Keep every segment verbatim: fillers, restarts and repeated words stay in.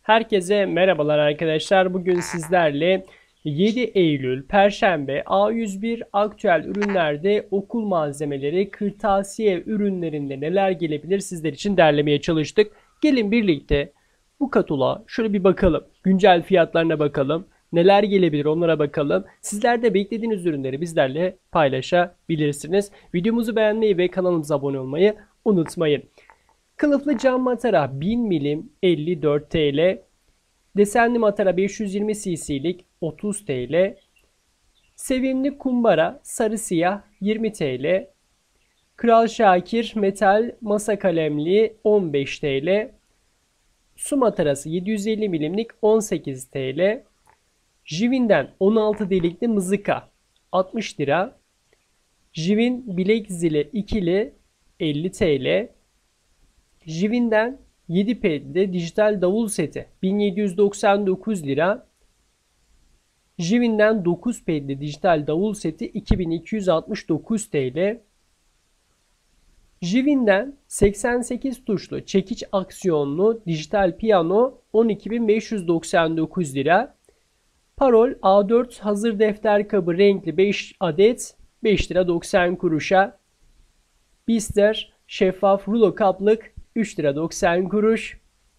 Herkese merhabalar arkadaşlar. Bugün sizlerle yedi Eylül Perşembe A yüz bir aktüel ürünlerde okul malzemeleri, kırtasiye ürünlerinde neler gelebilir sizler için derlemeye çalıştık. Gelin birlikte bu kataloğa şöyle bir bakalım. Güncel fiyatlarına bakalım. Neler gelebilir onlara bakalım. Sizler de beklediğiniz ürünleri bizlerle paylaşabilirsiniz. Videomuzu beğenmeyi ve kanalımıza abone olmayı unutmayın. Kılıflı cam matara bin milim elli dört TL. Desenli matara beş yüz yirmi cc'lik otuz TL. Sevimli kumbara sarı siyah yirmi TL. Kral Şakir metal masa kalemli on beş TL. Su matarası yedi yüz elli milimlik on sekiz TL. Jivin'den on altı delikli mızıka altmış lira. Jivin bilek zili ikili elli TL. Jivin'den yedi pedli dijital davul seti bin yedi yüz doksan dokuz lira. Jivin'den dokuz pedli dijital davul seti iki bin iki yüz altmış dokuz TL. Jivin'den seksen sekiz tuşlu çekiç aksiyonlu dijital piyano on iki bin beş yüz doksan dokuz lira. Parol A dört hazır defter kabı renkli beş adet beş lira doksan kuruşa. Bister şeffaf rulo kaplık üç lira doksan kuruş.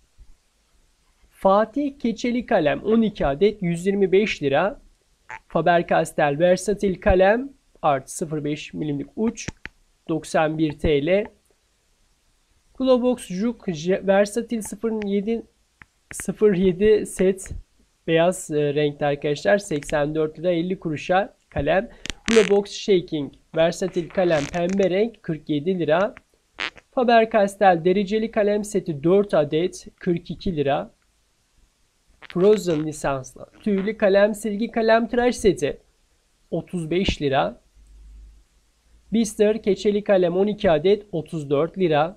Fatih keçeli kalem on iki adet yüz yirmi beş lira. Faber-Castell versatil kalem artı sıfır virgül beş milimlik uç doksan bir TL. Globox Juk versatil sıfır yedi sıfır yedi set beyaz renkte arkadaşlar seksen dört lira elli kuruşa kalem. Globox Shaking versatil kalem pembe renk kırk yedi lira. Faber-Castell dereceli kalem seti dört adet kırk iki lira. Frozen lisanslı tüylü kalem silgi kalem tıraş seti otuz beş lira. Bister keçeli kalem on iki adet otuz dört lira.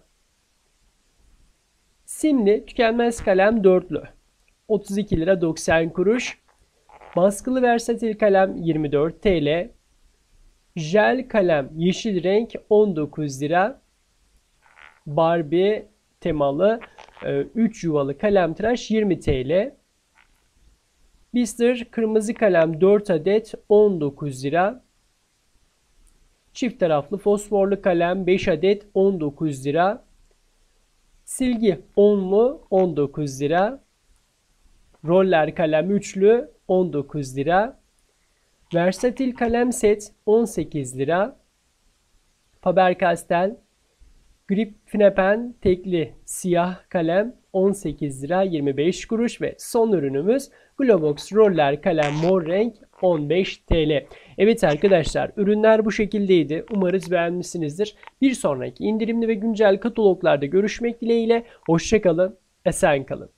Simli tükenmez kalem dörtlü otuz iki lira doksan kuruş. Baskılı versatil kalem yirmi dört TL. Jel kalem yeşil renk on dokuz lira. Barbie temalı üç yuvalı kalem tıraş yirmi TL. Bister kırmızı kalem dört adet on dokuz lira. Çift taraflı fosforlu kalem beş adet on dokuz lira. Silgi onlu on dokuz lira. Roller kalem üçlü on dokuz lira. Versatil kalem set on sekiz lira. Faber-Castell Grip Finepen tekli siyah kalem on sekiz lira yirmi beş kuruş ve son ürünümüz Globox Roller kalem mor renk on beş TL. Evet arkadaşlar, ürünler bu şekildeydi. Umarız beğenmişsinizdir. Bir sonraki indirimli ve güncel kataloglarda görüşmek dileğiyle. Hoşça kalın, esen kalın.